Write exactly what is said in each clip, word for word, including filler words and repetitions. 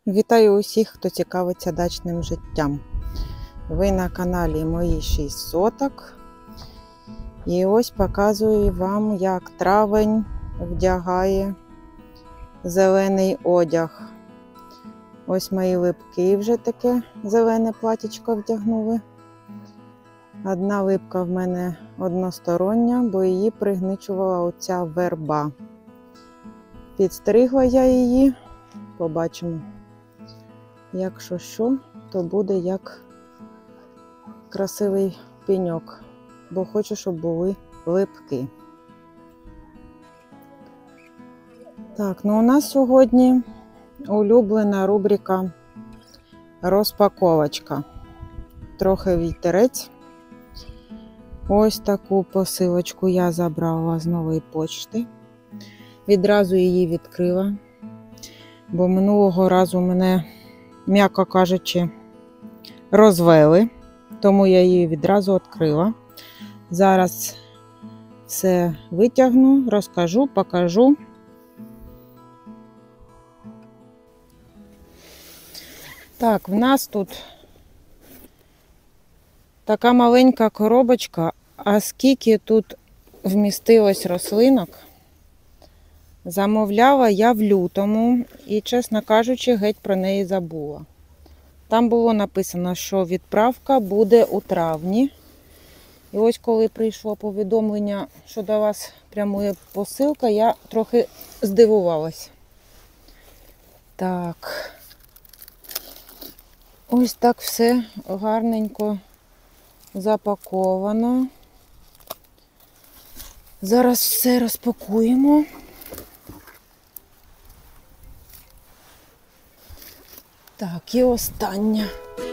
Вітаю усіх, хто цікавиться дачним життям. Ви на каналі Мої шість соток. І ось показую вам, як травень вдягає зелений одяг. Ось мої липки вже таке зелене платічко вдягнули. Одна липка в мене одностороння, бо її пригничувала оця верба. Підстригла я її, побачимо. Якщо що, то буде як красивий пеньок, бо хочу, щоб були липки. Так, ну у нас сьогодні улюблена рубрика розпаковочка. Трохи вітерець. Ось таку посилочку я забрала з нової почти. Відразу її відкрила, бо минулого разу мене, м'яко кажучи, розвели, тому я її відразу відкрила. Зараз все витягну, розкажу, покажу. Так, в нас тут така маленька коробочка, а скільки тут вмістилось рослинок, замовляла я в лютому і, чесно кажучи, геть про неї забула. Там було написано, що відправка буде у травні. І ось коли прийшло повідомлення, що до вас прямує посилка, я трохи здивувалась. Так. Ось так все гарненько запаковано. Зараз все розпакуємо. Так, і остання.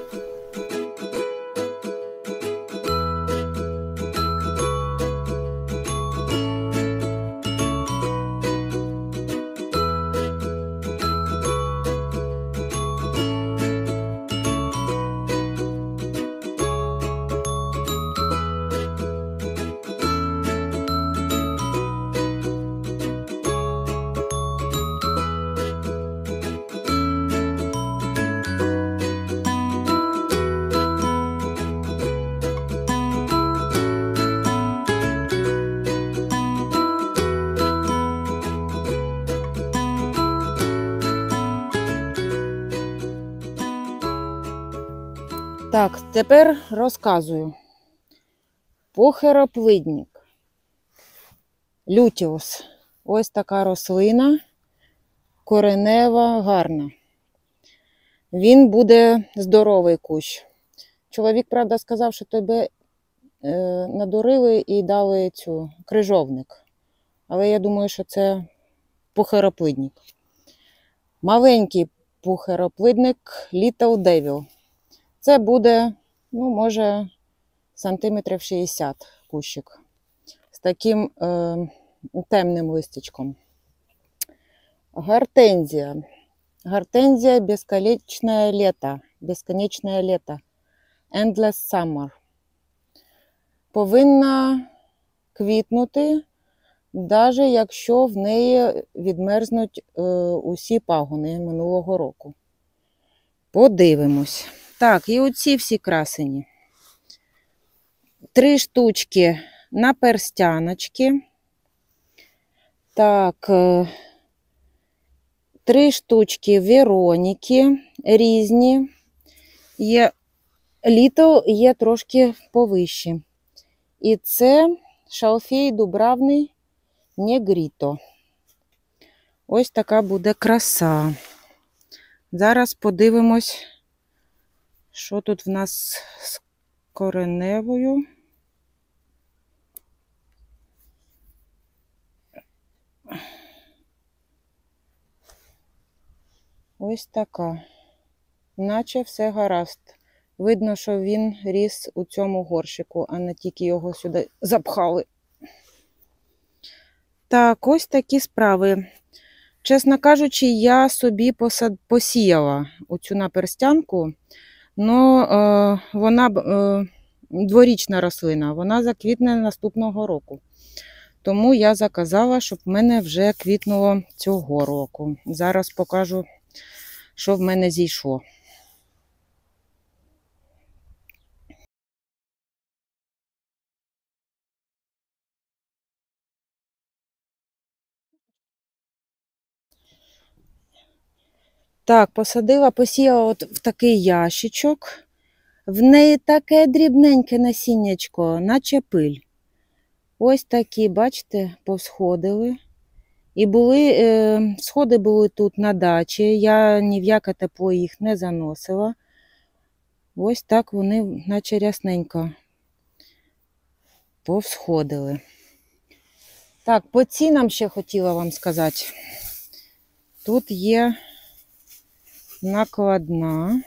Так, тепер розказую. Пухероплидник. Лютіус. Ось така рослина, коренева, гарна. Він буде здоровий кущ. Чоловік, правда, сказав, що тебе е, надурили і дали цю крижовник. Але я думаю, що це пухероплидник. Маленький пухероплидник Little Devil. Це буде, ну, може, сантиметрів шістдесят кущик. З таким е, темним листячком. Гортензія. Гортензія безконечне літо. Безконечне літо. Endless summer. Повинна квітнути, навіть якщо в неї відмерзнуть е, усі пагони минулого року. Подивимось. Так, і оці всі красені. Три штучки на перстяночки. Так, три штучки Вероніки різні. Є Little, є трошки повищі. І це шалфей дубравний Негріто. Ось така буде краса. Зараз подивимось, що тут в нас з кореневою. Ось така. Наче все гаразд. Видно, що він ріс у цьому горщику, а не тільки його сюди запхали. Так, ось такі справи. Чесно кажучи, я собі посад... посіяла оцю наперстянку. Ну, е, вона е, дворічна рослина, вона заквітне наступного року. Тому я заказала, щоб в мене вже квітнуло цього року. Зараз покажу, що в мене зійшло. Так, посадила, посіяла от в такий ящичок. В неї таке дрібненьке насіннячко, наче пиль. Ось такі, бачите, повсходили. І були, е, сходи були тут на дачі, я ні в яке тепло їх не заносила. Ось так вони, наче рясненько, повсходили. Так, по цінам ще хотіла вам сказати. Тут є накладна.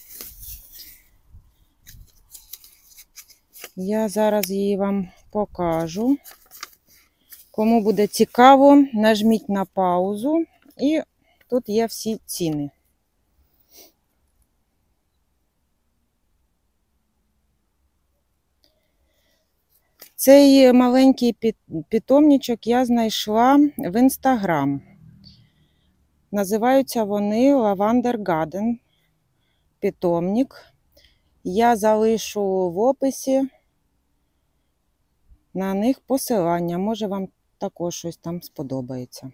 Я зараз її вам покажу. Кому буде цікаво, нажміть на паузу, і тут є всі ціни. Цей маленький питомничок я знайшла в Інстаграм. Називаються вони Lavender Garden питомник. Я залишу в описі на них посилання. Може, вам також щось там сподобається.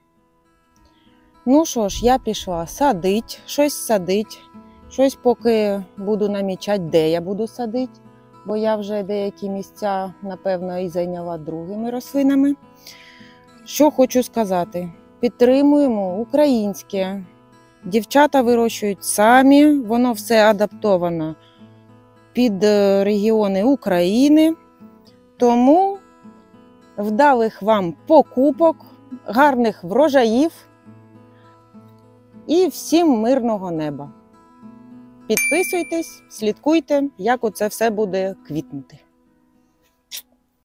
Ну що ж, я пішла садити, щось садити. Щось поки буду намічати, де я буду садити. Бо я вже деякі місця, напевно, і зайняла другими рослинами. Що хочу сказати. Підтримуємо українське. Дівчата вирощують самі, воно все адаптовано під регіони України. Тому вдалих вам покупок, гарних врожаїв і всім мирного неба. Підписуйтесь, слідкуйте, як оце все буде квітнути.